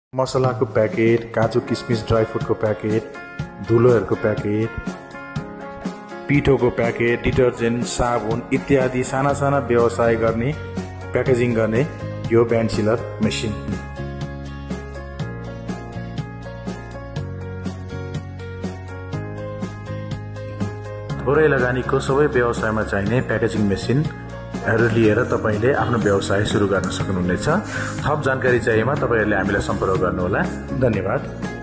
मसलाको प्याकेट, काजु किसमिस ड्राई फ्रुटको प्याकेट, धुलोहरूको प्याकेट, पिठोको प्याकेट, डिटर्जेन्ट, साबुन इत्यादि साना साना व्यवसाय गर्ने, प्याकेजिङ गर्ने यो ब्यान्ड सिलर मेसिन। थोरै लगानीको सबै व्यवसायमा चाहिने प्याकेजिङ मेसिनहरू लिएर तपाईले आफ्नो व्यवसाय सुरु गर्न सक्नुहुनेछ। थप जानकारी चाहिएमा तपाईहरुले हामीलाई सम्पर्क गर्नुहोला। धन्यवाद।